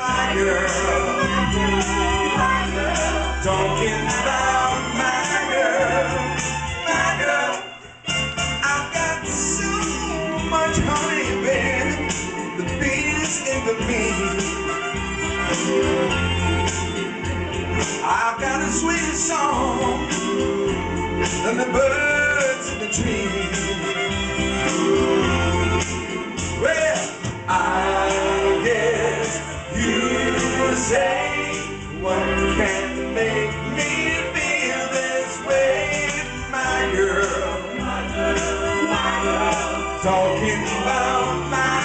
my girl. Talking about my girl, my girl. I've got so much honey, baby, the bees in the bee. I've got the sweetest song than the birds in the trees. Well, I guess you say, what can make me feel this way? My girl, talking about my